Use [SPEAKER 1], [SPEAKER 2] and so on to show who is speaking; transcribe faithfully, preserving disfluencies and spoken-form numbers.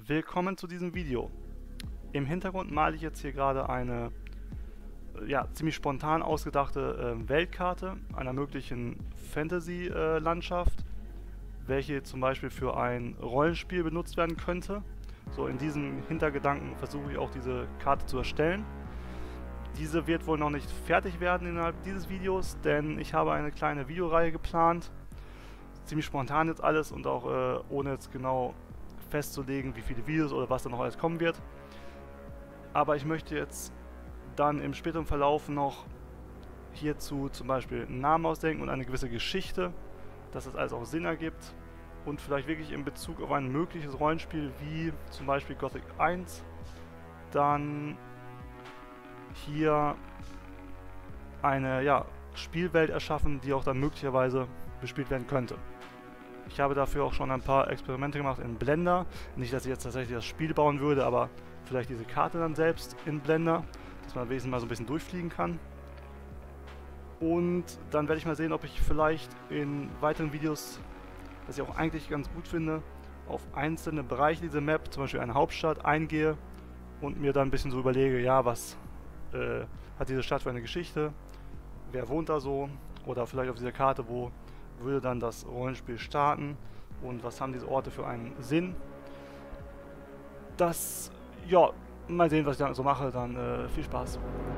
[SPEAKER 1] Willkommen zu diesem Video. Im Hintergrund male ich jetzt hier gerade eine äh, ja, ziemlich spontan ausgedachte äh, Weltkarte einer möglichen Fantasy-Landschaft, äh, welche zum Beispiel für ein Rollenspiel benutzt werden könnte. So, in diesem Hintergedanken versuche ich auch diese Karte zu erstellen. Diese wird wohl noch nicht fertig werden innerhalb dieses Videos, denn ich habe eine kleine Videoreihe geplant. Ziemlich spontan jetzt alles und auch äh, ohne jetzt genau festzulegen, wie viele Videos oder was da noch alles kommen wird. Aber ich möchte jetzt dann im späteren Verlauf noch hierzu zum Beispiel einen Namen ausdenken und eine gewisse Geschichte, dass das alles auch Sinn ergibt und vielleicht wirklich in Bezug auf ein mögliches Rollenspiel wie zum Beispiel Gothic eins dann hier eine ja, Spielwelt erschaffen, die auch dann möglicherweise bespielt werden könnte. Ich habe dafür auch schon ein paar Experimente gemacht in Blender. Nicht, dass ich jetzt tatsächlich das Spiel bauen würde, aber vielleicht diese Karte dann selbst in Blender, dass man wenigstens mal so ein bisschen durchfliegen kann. Und dann werde ich mal sehen, ob ich vielleicht in weiteren Videos, das ich auch eigentlich ganz gut finde, auf einzelne Bereiche dieser Map, zum Beispiel eine Hauptstadt, eingehe und mir dann ein bisschen so überlege, ja, was äh, hat diese Stadt für eine Geschichte, wer wohnt da so, oder vielleicht auf dieser Karte, wo würde dann das Rollenspiel starten und was haben diese Orte für einen Sinn. Das, ja, mal sehen, was ich dann so mache, dann äh, viel Spaß.